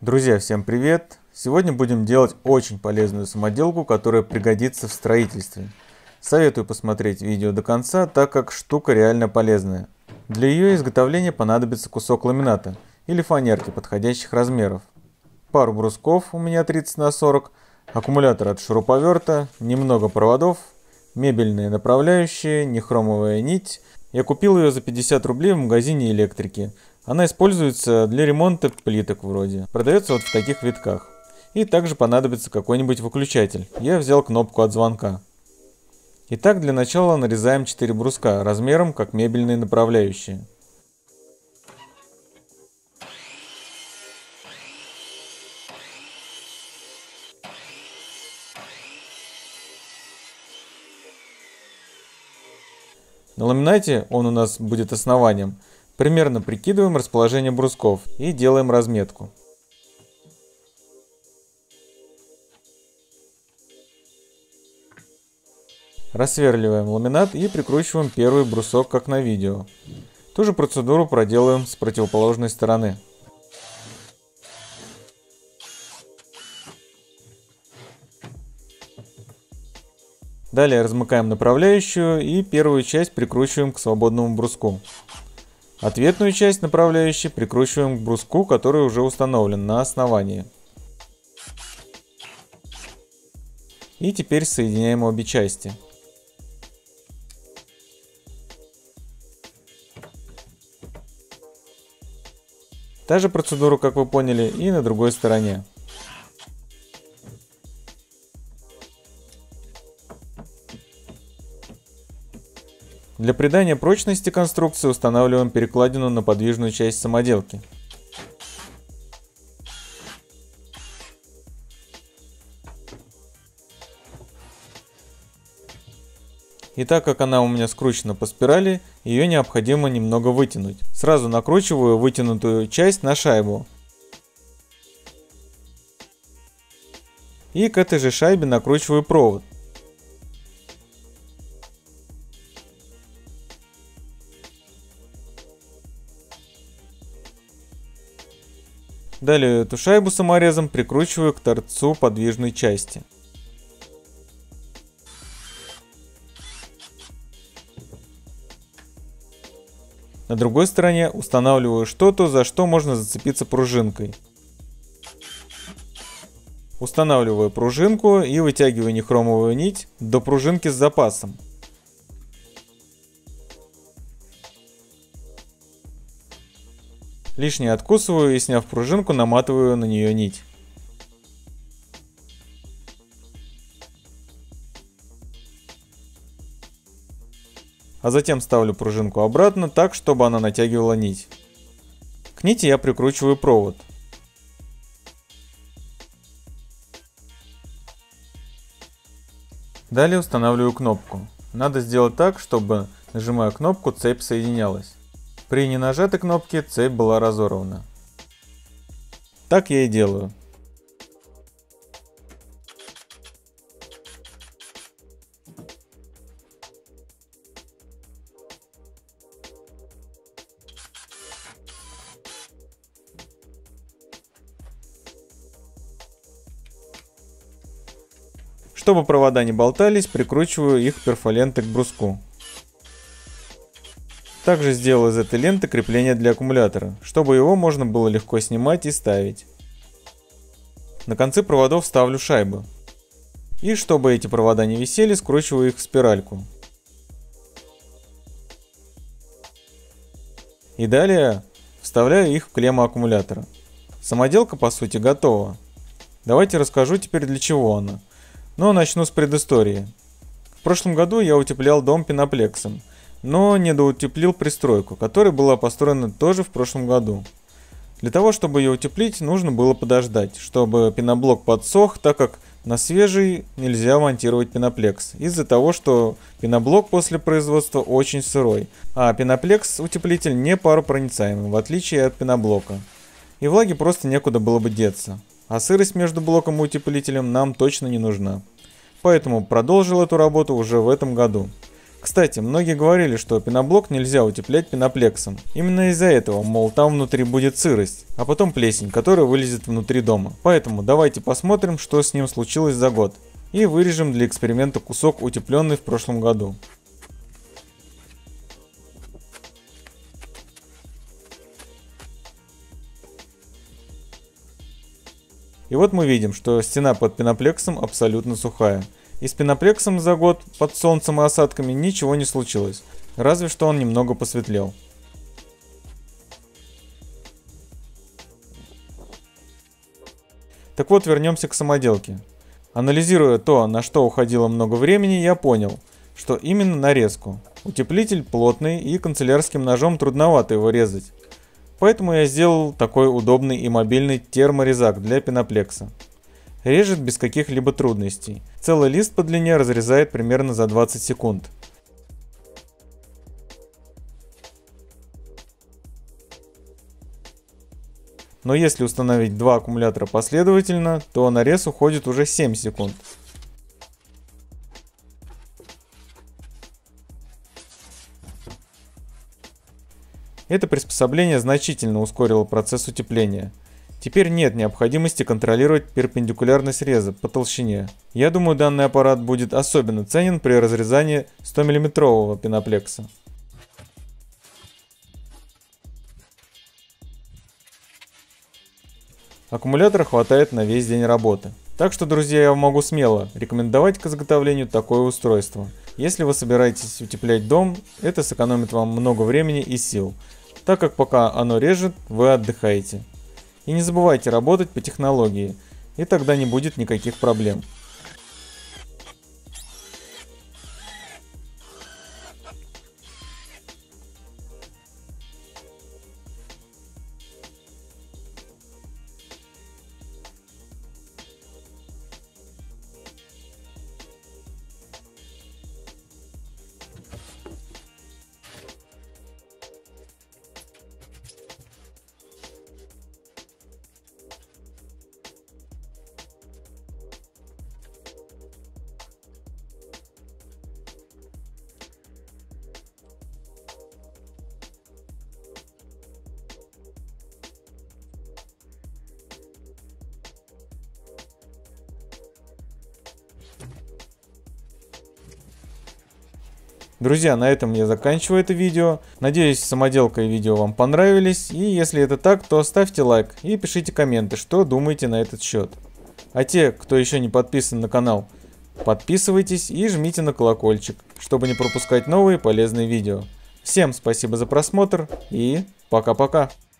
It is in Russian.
Друзья, всем привет! Сегодня будем делать очень полезную самоделку, которая пригодится в строительстве. Советую посмотреть видео до конца, так как штука реально полезная. Для ее изготовления понадобится кусок ламината или фанерки подходящих размеров, пару брусков, у меня 30 на 40, аккумулятор от шуруповерта, немного проводов, мебельные направляющие, нехромовая нить. Я купил ее за 50 рублей в магазине электрики. Она используется для ремонта плиток вроде. Продается вот в таких витках. И также понадобится какой-нибудь выключатель. Я взял кнопку от звонка. Итак, для начала нарезаем 4 бруска размером как мебельные направляющие. На ламинате, он у нас будет основанием, примерно прикидываем расположение брусков и делаем разметку. Рассверливаем ламинат и прикручиваем первый брусок, как на видео. Ту же процедуру проделаем с противоположной стороны. Далее размыкаем направляющую и первую часть прикручиваем к свободному бруску. Ответную часть направляющей прикручиваем к бруску, который уже установлен на основании. И теперь соединяем обе части. Та же процедура, как вы поняли, и на другой стороне. Для придания прочности конструкции устанавливаем перекладину на подвижную часть самоделки. И так как она у меня скручена по спирали, ее необходимо немного вытянуть. Сразу накручиваю вытянутую часть на шайбу. И к этой же шайбе накручиваю провод. Далее эту шайбу саморезом прикручиваю к торцу подвижной части. На другой стороне устанавливаю что-то, за что можно зацепиться пружинкой. Устанавливаю пружинку и вытягиваю нехромовую нить до пружинки с запасом. Лишнее откусываю и, сняв пружинку, наматываю на нее нить. А затем ставлю пружинку обратно так, чтобы она натягивала нить. К нити я прикручиваю провод. Далее устанавливаю кнопку. Надо сделать так, чтобы, нажимая кнопку, цепь соединялась. При ненажатой кнопке цепь была разорвана. Так я и делаю. Чтобы провода не болтались, прикручиваю их перфолентой к бруску. Также сделал из этой ленты крепление для аккумулятора, чтобы его можно было легко снимать и ставить. На концы проводов ставлю шайбы. И чтобы эти провода не висели, скручиваю их в спиральку. И далее вставляю их в клемму аккумулятора. Самоделка по сути готова. Давайте расскажу теперь, для чего она. Но начну с предыстории. В прошлом году я утеплял дом пеноплексом, но не доутеплил пристройку, которая была построена тоже в прошлом году. Для того, чтобы ее утеплить, нужно было подождать, чтобы пеноблок подсох, так как на свежий нельзя монтировать пеноплекс, из-за того, что пеноблок после производства очень сырой, а пеноплекс-утеплитель не паропроницаемый, в отличие от пеноблока. И влаге просто некуда было бы деться. А сырость между блоком и утеплителем нам точно не нужна. Поэтому продолжил эту работу уже в этом году. Кстати, многие говорили, что пеноблок нельзя утеплять пеноплексом. Именно из-за этого, мол, там внутри будет сырость, а потом плесень, которая вылезет внутри дома. Поэтому давайте посмотрим, что с ним случилось за год. И вырежем для эксперимента кусок, утепленный в прошлом году. И вот мы видим, что стена под пеноплексом абсолютно сухая. И с пеноплексом за год под солнцем и осадками ничего не случилось, разве что он немного посветлел. Так вот, вернемся к самоделке. Анализируя то, на что уходило много времени, я понял, что именно нарезку. Утеплитель плотный и канцелярским ножом трудновато его резать. Поэтому я сделал такой удобный и мобильный терморезак для пеноплекса. Режет без каких-либо трудностей. Целый лист по длине разрезает примерно за 20 секунд. Но если установить два аккумулятора последовательно, то нарез уходит уже 7 секунд. Это приспособление значительно ускорило процесс утепления. Теперь нет необходимости контролировать перпендикулярность среза по толщине. Я думаю, данный аппарат будет особенно ценен при разрезании 100 мм пеноплекса. Аккумулятора хватает на весь день работы. Так что, друзья, я вам могу смело рекомендовать к изготовлению такое устройство. Если вы собираетесь утеплять дом, это сэкономит вам много времени и сил, так как пока оно режет, вы отдыхаете. И не забывайте работать по технологии, и тогда не будет никаких проблем. Друзья, на этом я заканчиваю это видео. Надеюсь, самоделка и видео вам понравились. И если это так, то ставьте лайк и пишите комменты, что думаете на этот счет. А те, кто еще не подписан на канал, подписывайтесь и жмите на колокольчик, чтобы не пропускать новые полезные видео. Всем спасибо за просмотр и пока-пока.